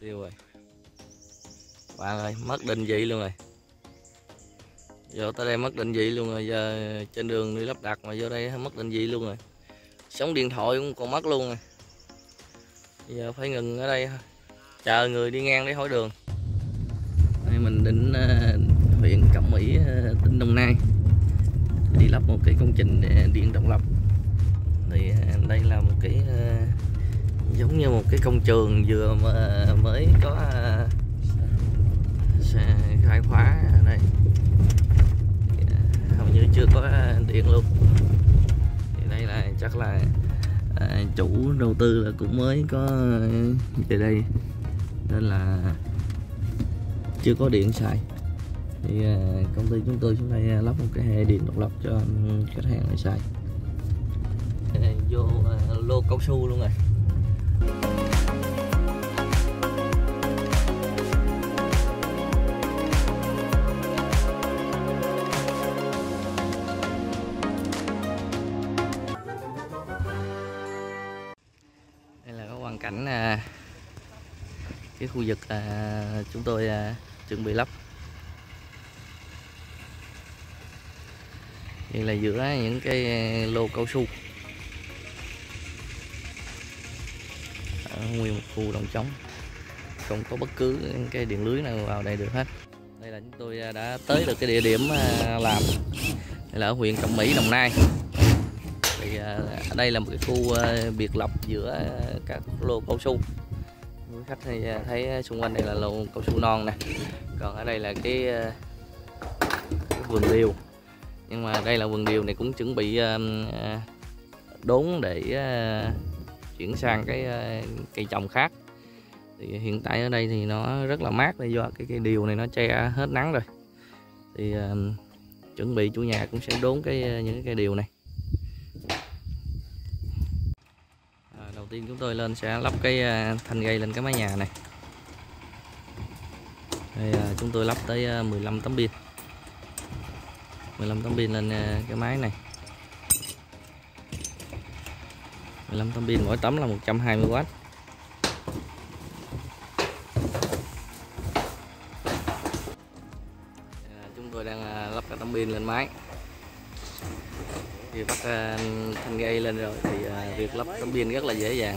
tiêu rồi bạn ơi, mất định vị luôn rồi. Vô tới đây mất định vị luôn rồi, giờ trên đường đi lắp đặt mà vô đây mất định vị luôn rồi. Sóng điện thoại cũng còn mất luôn rồi. Giờ phải ngừng ở đây chờ người đi ngang để hỏi đường. Đây mình đến huyện Cẩm Mỹ, tỉnh Đồng Nai, đi lắp một cái công trình điện độc lập. Thì đây là một cái giống như một cái công trường vừa mới có khai phá ở đây, hầu như chưa có điện luôn. Thì đây là chắc là chủ đầu tư là cũng mới có về đây nên là chưa có điện xài. Thì công ty chúng tôi xuống đây lắp một cái hệ điện độc lập cho khách hàng để xài. Vô lô cao su luôn rồi. Đây là cái hoàn cảnh cái khu vực chúng tôi chuẩn bị lắp. Đây là giữa những cái lô cao su, nguyên một khu đồng trống, không có bất cứ cái điện lưới nào vào đây được hết. Đây là chúng tôi đã tới được cái địa điểm làm. Đây là ở huyện Cẩm Mỹ, Đồng Nai. Thì ở đây là một cái khu biệt lập giữa các lô cao su. Quý khách thì thấy xung quanh đây là lô cao su non nè, còn ở đây là cái vườn điều. Nhưng mà đây là vườn điều này cũng chuẩn bị đốn để chuyển sang cái cây trồng khác. Thì hiện tại ở đây thì nó rất là mát, do cái cây điều này nó che hết nắng rồi. Thì chuẩn bị chủ nhà cũng sẽ đốn những cái cây điều này. Đầu tiên chúng tôi lên sẽ lắp cái thanh gây lên cái mái nhà này. Đây, chúng tôi lắp tới 15 tấm pin. 15 tấm pin lên cái máy này. 15 tấm pin, mỗi tấm là 120W. Chúng tôi đang lắp cái tấm pin lên máy. Khi bắt thanh gây lên rồi thì việc lắp tấm pin rất là dễ dàng.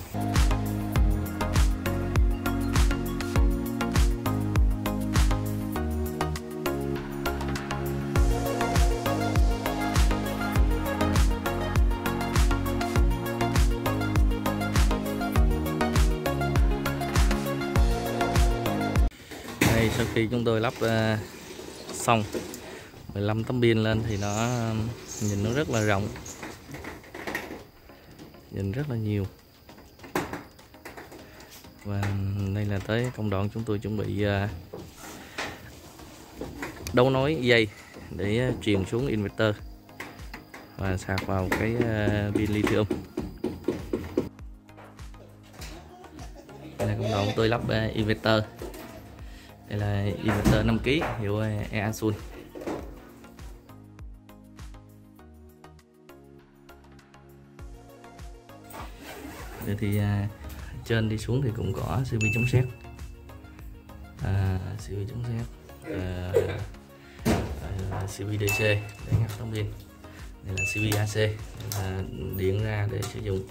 Đây, sau khi chúng tôi lắp xong 15 tấm pin lên thì nó nhìn nó rất là rộng, nhìn rất là nhiều. Và đây là tới công đoạn chúng tôi chuẩn bị đấu nối dây để truyền xuống inverter và sạc vào cái pin lithium. Đây là công đoạn tôi lắp inverter. Đây là inverter 5 kg hiệu Easun. Rồi thì trên đi xuống thì cũng có CB chống sét, CB chống sét, CB DC để ngắt tấm pin. Đây là CB AC, đây là điện ra để sử dụng.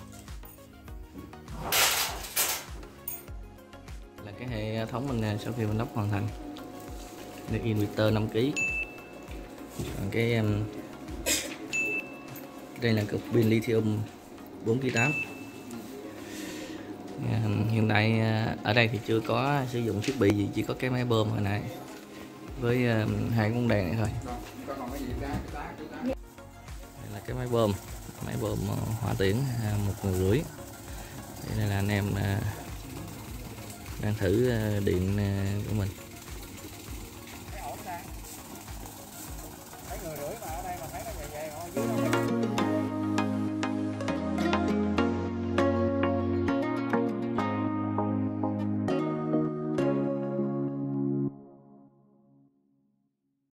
Là cái hệ thống mình sau khi mình lắp hoàn thành. Đây inverter 5 kg. Còn cái đây là cục pin lithium 4,8 kg. Hiện tại ở đây thì chưa có sử dụng thiết bị gì, chỉ có cái máy bơm hồi nãy với hai con đèn này thôi. Đây là cái máy bơm hỏa tiễn 1,5 người. Đây là anh em đang thử điện của mình.